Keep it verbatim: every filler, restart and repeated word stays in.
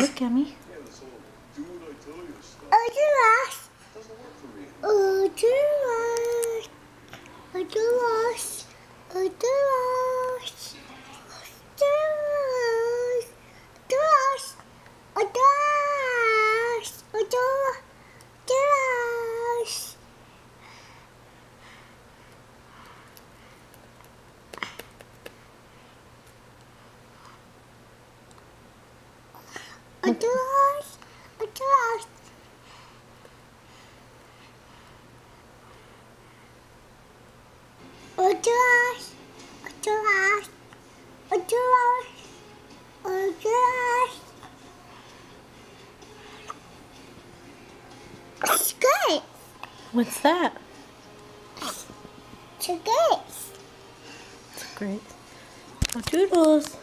Look, Emmy. Oh, Toodles. Oh, Toodles. Oh, Toodles. Oh, Toodles. Toodles. Toodles. Oh, Toodles. Oh, Toodles. Toodles. Oh, Toodles. Oh, Toodles. Oh, Toodles. Oh, Toodles. Oh, Toodles. Oh, Toodles. It's good. What's that? It's good. It's great. Oh, Toodles.